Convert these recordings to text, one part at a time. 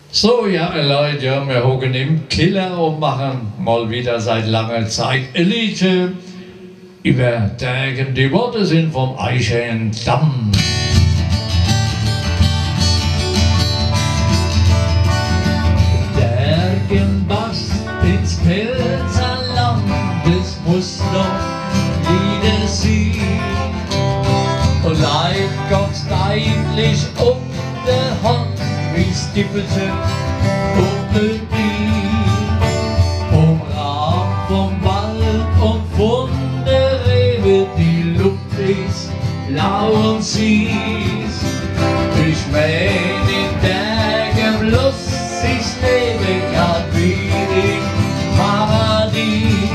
So, ja, Leute, ja, wir hocken im Keller und machen mal wieder seit langer Zeit Elite über Dagen. Die Worte sind vom Eichendamm. Dagen bast ins Pelzerland, das muss noch wieder sein. Und leid Gott eigentlich um der Hand, wie Stippelte um den vom Rad, vom Wald und von der Rewe, die Luft ist lau und süß. Ich mein in Bergen Lust, ich lebe grad wie im Paradies.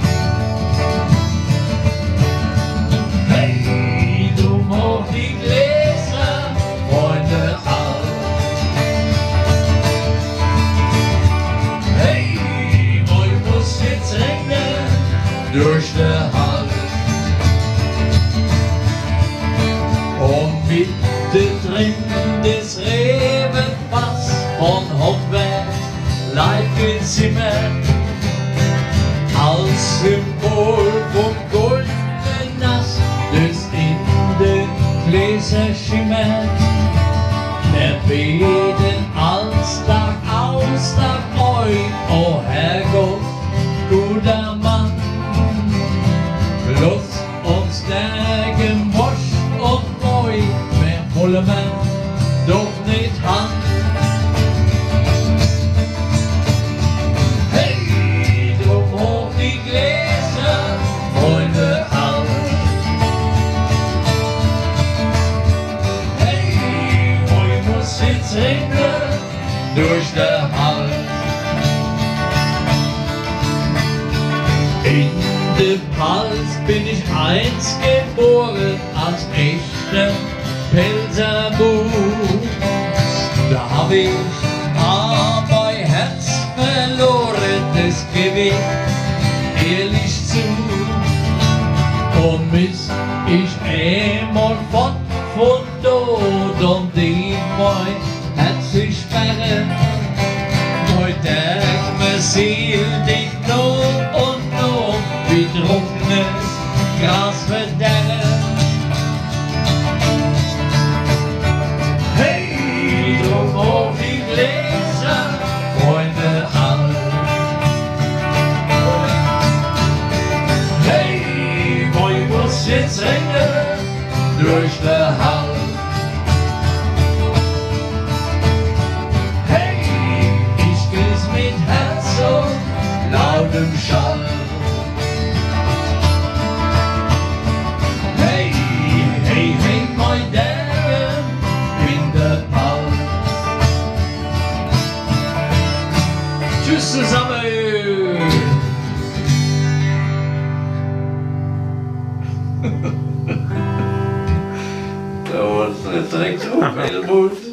Hey, du hoch die Gläser, Freunde all. Hey, wo ich muss jetzt rennen durch den Hall. Und mittendrin des Rebenfass von Hochberg live ins Zimmer als Symbol vom goldenen Nass, das in den Gläser schimmert. Wir beten als Tag aus, Tag ein, oh Herrgott, guter Mann, lass uns Dagen wasch und neu, mehr wollen wir doch nicht haben. Hey, drum hoch die Gläser, Freunde all. Hey, wo muss jetzt rennen durch den Hall. In dem Hals bin ich einst geboren als echter Pelzerbuch. Da hab ich aber mein Herz verloren, das gebe ich ehrlich zu. Und bis ich einmal fort von dort und die mein Herz sich sperren, heute denk mir Seel dich noch und noch wie trockenes Gras verderben. Hey, drum hoch die Gläser, Freunde all. Hey, wo ich muss jetzt rennen durch den Hall. Hey, ich geh's mit Herz und lautem Schall. Hey, hey, hey, mein Dagen in der Ball. Tschüss zusammen! Da war es direkt hoch, Helmut.